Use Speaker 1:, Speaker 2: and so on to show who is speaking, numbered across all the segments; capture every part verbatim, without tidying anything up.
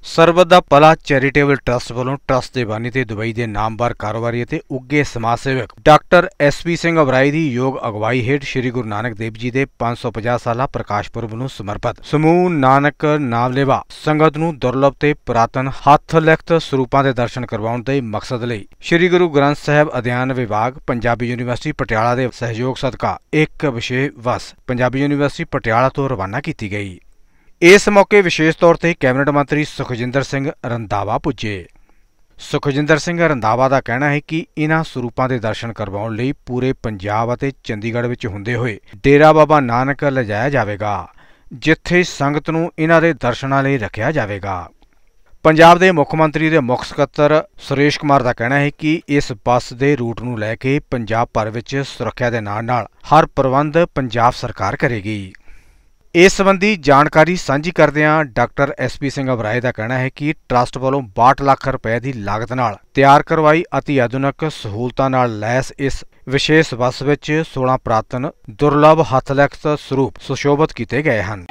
Speaker 1: ਸਰਬੱਤ ਦਾ ਭਲਾ charitable trust ਵੱਲੋਂ trust ਦੇ ਬਾਨੀ ਤੇ ਦੁਬਈ ਦੇ ਨਾਮਵਰ ਕਾਰੋਬਾਰੀ ਅਤੇ ਉੱਘੇ ਸਮਾਜ ਸੇਵਕ doctor S P Singh Oberoi ਦੀ ਯੋਗ ਅਗਵਾਈ ਹੇਠ ਸ੍ਰੀ ਗੁਰੂ ਨਾਨਕ ਦੇਵ ਜੀ ਦੇ ਪੰਜ ਸੌ ਪੰਜਾਹ ਸਾਲਾ ਪ੍ਰਕਾਸ਼ ਪੁਰਬ ਨੂੰ ਸਮਰਪਿਤ ਸਮੂਹ ਨਾਨਕ ਨਾਮਲੇਵਾ ਸੰਗਤ ਨੂੰ ਦੁਰਲਭ ਤੇ ਪੁਰਾਤਨ ਹੱਥ ਲਿਖਤ ਸਰੂਪਾਂ ਦੇ ਦਰਸ਼ਨ ਕਰਵਾਉਣ ਦੇ ਮਕਸਦ ਲਈ ਸ੍ਰੀ ਗੁਰੂ ਗ੍ਰੰਥ ਸਾਹਿਬ ਅਧਿਐਨ ਵਿਭਾਗ ਪੰਜਾਬੀ ਯੂਨੀਵਰਸਿਟੀ ਪਟਿਆਲਾ ਦੇ ਸਹਿਯੋਗ ਸਦਕਾ ਇੱਕ ਵਿਸ਼ੇਸ਼ ਬੱਸ ਪੰਜਾਬੀ ਯੂਨੀਵਰਸਿਟੀ ਪਟਿਆਲਾ ਤੋਂ ਰਵਾਨਾ ਕੀਤੀ ਗਈ। ਇਸ ਮੌਕੇ ਵਿਸ਼ੇਸ਼ ਤੌਰ ਤੇ ਕੈਬਨਿਟ ਮੰਤਰੀ ਸੁਖਜਿੰਦਰ ਸਿੰਘ ਰੰਧਾਵਾ ਪੁੱਜੇ। ਸੁਖਜਿੰਦਰ ਸਿੰਘ ਰੰਧਾਵਾ ਦਾ ਕਹਿਣਾ ਹੈ ਕਿ ਇਨ੍ਹਾਂ ਸਰੂਪਾਂ ਦੇ ਦਰਸ਼ਨ ਕਰਵਾਉਣ ਲਈ ਪੂਰੇ ਪੰਜਾਬ ਅਤੇ ਚੰਡੀਗੜ੍ਹ ਵਿੱਚ ਹੁੰਦੇ ਹੋਏ ਡੇਰਾ ਬਾਬਾ ਨਾਨਕ ਲਿਜਾਇਆ ਜਾਵੇਗਾ, ਜਿੱਥੇ ਸੰਗਤ ਨੂੰ ਇਨ੍ਹਾਂ ਦੇ ਦਰਸ਼ਨਾਂ ਲਈ ਰੱਖਿਆ ਜਾਵੇਗਾ। ਪੰਜਾਬ ਦੇ ਮੁੱਖ ਮੰਤਰੀ ਦੇ ਮੁੱਖ ਸਕੱਤਰ ਸੁਰੇਸ਼ ਕੁਮਾਰ ਦਾ ਕਹਿਣਾ ਹੈ ਕਿ ਇਸ ਬੱਸ ਦੇ ਰੂਟ ਨੂੰ ਲੈ ਕੇ ਪੰਜਾਬ ਭਰ ਵਿੱਚ ਸੁਰੱਖਿਆ ਦੇ ਨਾਲ ਨਾਲ ਹਰ ਪ੍ਰਬੰਧ ਪੰਜਾਬ ਸਰਕਾਰ ਕਰੇਗੀ। ਇਸ ਸੰਬੰਧੀ ਜਾਣਕਾਰੀ ਸਾਂਝੀ ਕਰਦਿਆਂ doctor S P Singh Oberoi ਦਾ ਕਹਿਣਾ ਹੈ ਕਿ ਟਰੱਸਟ ਵੱਲੋਂ ਬਾਹਠ ਲੱਖ ਰੁਪਏ ਦੀ ਲਾਗਤ ਨਾਲ ਤਿਆਰ ਕਰਵਾਈ ਅਤੀ ਆਧੁਨਿਕ ਸਹੂਲਤਾਂ ਨਾਲ ਲੈਸ ਇਸ ਵਿਸ਼ੇਸ਼ ਬੱਸ ਵਿੱਚ ਸੋਲਾਂ ਪੁਰਾਤਨ ਦੁਰਲਭ ਹੱਥ ਲਿਖਤ ਸਰੂਪ ਸੁਸ਼ੋਭਿਤ ਕੀਤੇ ਗਏ ਹਨ।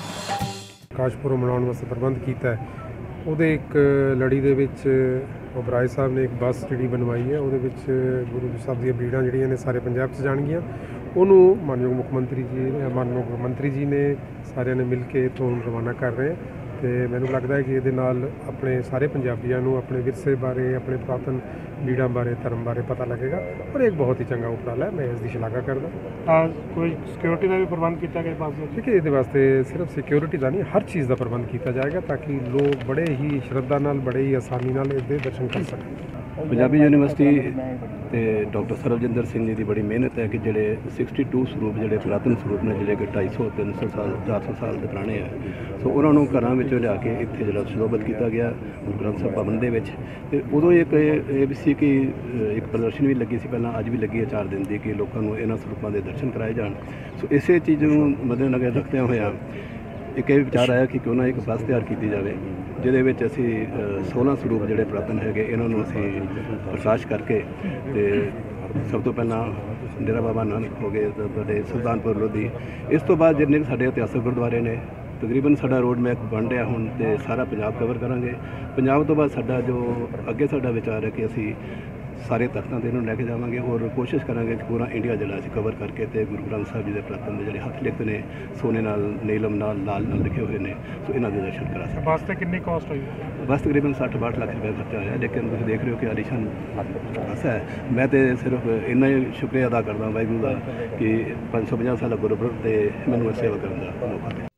Speaker 2: ਪ੍ਰਕਾਸ਼ ਪੁਰਬ ਮਨਾਉਣ ਵਾਸਤੇ ਪ੍ਰਬੰਧ ਕੀਤਾ ਹੈ। ਉਹਦੇ ਇੱਕ ਲੜੀ ਦੇ ਵਿੱਚ ਅਬਰਾਏ ਸਾਹਿਬ ਨੇ ਇੱਕ ਬੱਸ ਜਿਹੜੀ ਬਣਵਾਈ ਹੈ, ਉਹਦੇ ਵਿੱਚ ਗੁਰੂ ਸਾਹਿਬ ਦੀਆਂ ਬੀੜਾਂ ਜਿਹੜੀਆਂ ਨੇ ਸਾਰੇ ਪੰਜਾਬ 'ਚ ਜਾਣਗੀਆਂ। ਉਹਨੂੰ ਮਾਨਯੋਗ ਮੁੱਖ ਮੰਤਰੀ ਜੀ ਮਾਨਯੋਗ ਮੰਤਰੀ ਜੀ ਨੇ ਸਾਰਿਆਂ ਨੇ ਮਿਲ ਕੇ ਇੱਥੋਂ ਰਵਾਨਾ ਕਰ ਰਹੇ ਅਤੇ ਮੈਨੂੰ ਲੱਗਦਾ ਹੈ ਕਿ ਇਹਦੇ ਨਾਲ ਆਪਣੇ ਸਾਰੇ ਪੰਜਾਬੀਆਂ ਨੂੰ ਆਪਣੇ ਵਿਰਸੇ ਬਾਰੇ, ਆਪਣੇ ਪੁਰਾਤਨ ਲੀੜਾਂ ਬਾਰੇ, ਧਰਮ ਬਾਰੇ ਪਤਾ ਲੱਗੇਗਾ ਔਰ ਇੱਕ ਬਹੁਤ ਹੀ ਚੰਗਾ ਉਪਰਾਲਾ ਹੈ। ਮੈਂ ਇਸ ਦੀ ਸ਼ਲਾਘਾ ਕਰਦਾ।
Speaker 3: ਹਾਂ, ਕੋਈ ਸਿਕਿਉਰਿਟੀ ਦਾ ਵੀ ਪ੍ਰਬੰਧ ਕੀਤਾ ਗਿਆ ਪਾਸ
Speaker 2: ਠੀਕ ਹੈ। ਇਹਦੇ ਵਾਸਤੇ ਸਿਰਫ ਸਿਕਿਉਰਿਟੀ ਦਾ ਨਹੀਂ, ਹਰ ਚੀਜ਼ ਦਾ ਪ੍ਰਬੰਧ ਕੀਤਾ ਜਾਏਗਾ ਤਾਂ ਕਿ ਲੋਕ ਬੜੇ ਹੀ ਸ਼ਰਧਾ ਨਾਲ, ਬੜੇ ਹੀ ਆਸਾਨੀ ਨਾਲ ਇਹਦੇ ਦਰਸ਼ਨ ਕਰ ਸਕਣ।
Speaker 4: ਪੰਜਾਬੀ ਯੂਨੀਵਰਸਿਟੀ ਤੇ ਡਾਕਟਰ ਸਰਬਜਿੰਦਰ ਸਿੰਘ ਜੀ ਦੀ ਬੜੀ ਮਿਹਨਤ ਹੈ ਕਿ ਜਿਹੜੇ ਬਾਸਠ ਸਰੂਪ ਜਿਹੜੇ ਪੁਰਾਤਨ ਸਰੂਪ ਨੇ ਜਿਹੜੇ ਕਿ ਢਾਈ ਸੌ ਤਿੰਨ ਸੌ ਸਾਲ ਚਾਰ ਸੌ ਸਾਲ ਦੇ ਪੁਰਾਣੇ ਹੈ, ਸੋ ਉਹਨਾਂ ਨੂੰ ਘਰਾਂ ਵਿੱਚੋਂ ਲਿਆ ਕੇ ਇੱਥੇ ਜਿਹੜਾ ਸੁਸ਼ੋਭਿਤ ਕੀਤਾ ਗਿਆ ਗੁਰੂ ਗ੍ਰੰਥ ਸਾਹਿਬ ਭਵਨ ਦੇ ਵਿੱਚ। ਅਤੇ ਉਦੋਂ ਇੱਕ ਇਹ ਵੀ ਸੀ ਕਿ ਇੱਕ ਪ੍ਰਦਰਸ਼ਨੀ ਵੀ ਲੱਗੀ ਸੀ ਪਹਿਲਾਂ, ਅੱਜ ਵੀ ਲੱਗੀ ਹੈ ਚਾਰ ਦਿਨ ਦੀ, ਕਿ ਲੋਕਾਂ ਨੂੰ ਇਹਨਾਂ ਸਰੂਪਾਂ ਦੇ ਦਰਸ਼ਨ ਕਰਾਏ ਜਾਣ। ਸੋ ਇਸੇ ਚੀਜ਼ ਨੂੰ ਮੱਦੇਨਜ਼ਰ ਰੱਖਦਿਆਂ ਹੋਇਆ ਇੱਕ ਇਹ ਵਿਚਾਰ ਆਇਆ ਕਿ ਕਿਉਂ ਨਾ ਇੱਕ ਬੱਸ ਤਿਆਰ ਕੀਤੀ ਜਾਵੇ, ਜਿਹਦੇ ਵਿੱਚ ਅਸੀਂ ਸੋਲਾਂ ਸਰੂਪ ਜਿਹੜੇ ਪੁਰਾਤਨ ਹੈਗੇ ਇਹਨਾਂ ਨੂੰ ਅਸੀਂ ਪ੍ਰਕਾਸ਼ ਕਰਕੇ ਅਤੇ ਸਭ ਤੋਂ ਪਹਿਲਾਂ ਡੇਰਾ ਬਾਬਾ ਨਾਨਕ ਹੋ ਗਏ, ਤੁਹਾਡੇ ਸੁਲਤਾਨਪੁਰ ਲੋਧੀ, ਇਸ ਤੋਂ ਬਾਅਦ ਜਿੰਨੇ ਸਾਡੇ ਇਤਿਹਾਸਕ ਗੁਰਦੁਆਰੇ ਨੇ ਤਕਰੀਬਨ ਸਾਡਾ ਰੋਡ ਮੈਪ ਬਣ ਰਿਹਾ ਹੁਣ, ਅਤੇ ਸਾਰਾ ਪੰਜਾਬ ਕਵਰ ਕਰਾਂਗੇ। ਪੰਜਾਬ ਤੋਂ ਬਾਅਦ ਸਾਡਾ ਜੋ ਅੱਗੇ ਸਾਡਾ ਵਿਚਾਰ ਹੈ ਕਿ ਅਸੀਂ ਸਾਰੇ ਤਖਤਾਂ 'ਤੇ ਇਹਨੂੰ ਲੈ ਕੇ ਜਾਵਾਂਗੇ ਔਰ ਕੋਸ਼ਿਸ਼ ਕਰਾਂਗੇ ਕਿ ਪੂਰਾ ਇੰਡੀਆ ਜਿਹੜਾ ਅਸੀਂ ਕਵਰ ਕਰਕੇ ਅਤੇ ਗੁਰੂ ਗ੍ਰੰਥ ਸਾਹਿਬ ਜੀ ਦੇ ਪੁਰਾਤਨ ਦੇ ਜਿਹੜੇ ਹੱਥ ਲਿਖਤ ਨੇ ਸੋਨੇ ਨਾਲ, ਨੀਲਮ ਨਾਲ, ਲਾਲ ਨਾਲ ਲਿਖੇ ਹੋਏ ਨੇ, ਸੋ ਇਹਨਾਂ ਦੇ ਦਰਸ਼ਨ ਕਰਾ ਸਕਦੇ।
Speaker 3: ਬੱਸ 'ਤੇ ਕਿੰਨੀ ਕਾਸਟ ਹੋਈ?
Speaker 4: ਬਸ ਤਕਰੀਬਨ ਸੱਠ ਬਾਹਠ ਲੱਖ ਰੁਪਏ ਖਰਚਾ ਹੋਇਆ, ਲੇਕਿਨ ਤੁਸੀਂ ਦੇਖ ਰਹੇ ਹੋ ਕਿ ਆਲੀਸ਼ਾਨ ਬੱਸ ਹੈ। ਮੈਂ ਤਾਂ ਸਿਰਫ ਇੰਨਾ ਹੀ ਸ਼ੁਕਰੀਆ ਅਦਾ ਕਰਦਾ ਵਾਹਿਗੁਰੂ ਦਾ ਕਿ ਪੰਜ ਸੌ ਪੰਜਾਹ ਸਾਲਾ ਗੁਰਪੁਰਬ 'ਤੇ ਮੈਨੂੰ ਸੇਵਾ ਕਰਨ ਦਾ ਮੌਕਾ